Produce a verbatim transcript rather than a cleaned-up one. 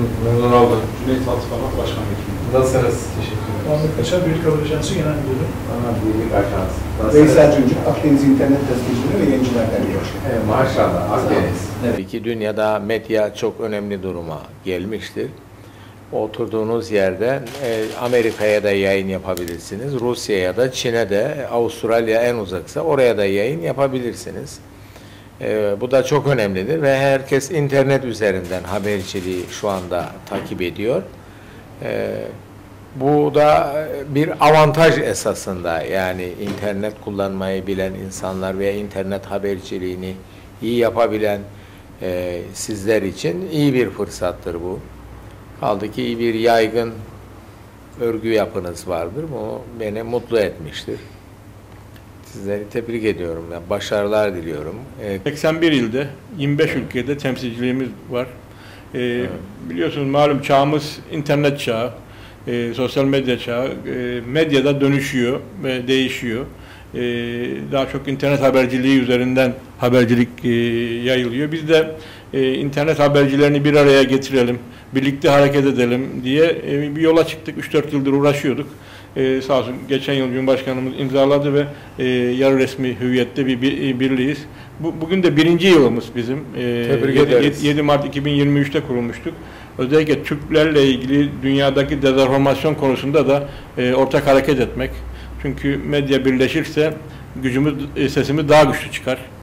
Memnun oldum. Cüneyt Altıparmak Başkan Vekili. Nasılsınız? Teşekkür ederim. Ahmet Kaçar, Birlik Haber Ajansı Genel Müdürü. Bana Birlik Ajansı. Veysel Cüncük, Akdeniz İnternet Gazetecileri ve Yayıncılar Derneği Başkanı. Evet, maşallah, Akdeniz. Tabii ki dünyada medya çok önemli duruma gelmiştir. Oturduğunuz yerden e, Amerika'ya da yayın yapabilirsiniz. Rusya'ya da, Çin'e de, Avustralya en uzaksa oraya da yayın yapabilirsiniz. E, bu da çok önemlidir ve herkes internet üzerinden haberciliği şu anda takip ediyor. E, bu da bir avantaj esasında, yani internet kullanmayı bilen insanlar veya internet haberciliğini iyi yapabilen e, sizler için iyi bir fırsattır bu. Kaldı ki iyi bir yaygın örgü yapınız vardır. Bu beni mutlu etmiştir. Sizleri tebrik ediyorum. Yani başarılar diliyorum. Ee, seksen bir ilde, yirmi beş ülkede temsilciliğimiz var. Ee, evet. Biliyorsunuz malum çağımız internet çağı, e, sosyal medya çağı. E, medyada dönüşüyor ve değişiyor. E, daha çok internet haberciliği üzerinden habercilik e, yayılıyor. Biz de e, internet habercilerini bir araya getirelim, birlikte hareket edelim diye e, bir yola çıktık. üç dört yıldır uğraşıyorduk. E, sağ olsun geçen yıl Cumhurbaşkanımız imzaladı ve e, yarı resmi hüviyette bir, bir birliğiz. Bu, bugün de birinci yılımız bizim. E, Tebrik yedi, ederiz. yedi Mart iki bin yirmi üç'te kurulmuştuk. Özellikle Türklerle ilgili dünyadaki dezenformasyon konusunda da e, ortak hareket etmek. Çünkü medya birleşirse gücümüz, sesimiz daha güçlü çıkar.